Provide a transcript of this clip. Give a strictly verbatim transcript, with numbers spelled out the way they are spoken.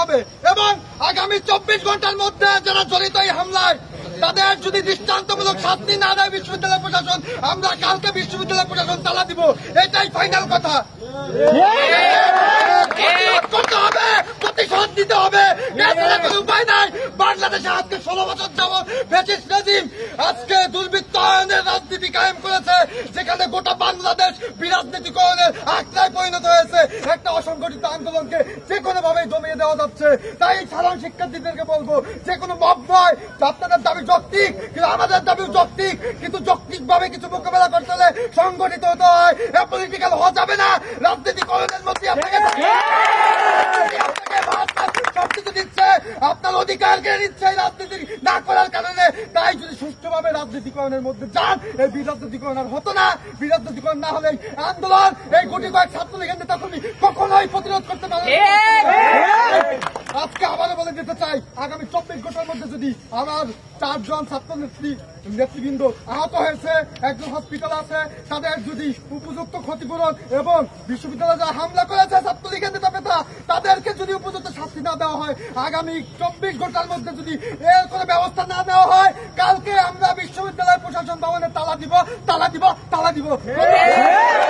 হবে এবং আগামী চব্বিশ ঘন্টার মধ্যে যারা জড়িত এই হামলায় তাদের যদি দৃষ্টান্তমূলক শাস্তি না দেয় বিশ্ববিদ্যালয় প্রশাসন, আমরা কালকে বিশ্ববিদ্যালয় প্রশাসন তালা দিব। এটাই ফাইনাল কথা। করতে হবে, প্রতিশোধ দিতে হবে, কোনো উপায় নাই। বাংলাদেশে আজকে ষোলো বছর যাবৎ ফ্যাসিস্ট রেজিম আজকে দুর্বৃত্তায়নের রাজনীতি কায়েম করেছে, যেখানে গোটা বাংলাদেশ বিরাজনীতিকরণের আখড়ায় পরিণত হয়েছে। একটা অসংগঠিত আন্দোলনকে যে কোনো ভাবে জমিয়ে দেওয়া যাচ্ছে। তাই সাধারণ শিক্ষার্থীদেরকে বলবো, যে কোনো মব নয়, আপনাদের দাবি যৌক্তিক, কিন্তু আমাদের দাবিও যৌক্তিক, কিন্তু যৌক্তিক ভাবে কিছু মোকাবেলা করতে হলে সংগঠিত হতে হয়। পলিটিক্যাল হওয়া যাবে না। রাজনীতিকরণের মধ্যে আপনাকে সবকিছু দিচ্ছে, আপনার অধিকার কেড়ে নিচ্ছে রাজনীতি না করার কারণে। তাই যদি সুষ্ঠুভাবে রাজনীতিকরণের মধ্যে যান, এই বিরাজনীতিকরণ আর হতো না। বিরাজনীতিকরণ না হলে আন্দোলন এই কোটি কয়েক ছাত্রলীগের নেতা কর্মী কখনোই প্রতিরোধ করতে পারে। আজকে আবারও বলে দিতে চাই, আগামী চব্বিশ ঘন্টার মধ্যে যদি আমার চারজন ছাত্র নেত্রী নেতৃবৃন্দ আহত হয়েছে, একজন হসপিটাল আছে, তাদের যদি উপযুক্ত ক্ষতিপূরণ এবং বিশ্ববিদ্যালয়ে যারা হামলা করেছে ছাত্রলীগের নেতা পেতা তাদেরকে যদি উপযুক্ত শাস্তি না দেওয়া হয়, আগামী চব্বিশ ঘন্টার মধ্যে যদি এর কোনো ব্যবস্থা না নেওয়া হয়, কালকে আমরা বিশ্ববিদ্যালয় প্রশাসন ভবনে তালা দিব, তালা দিব, তালা দিব।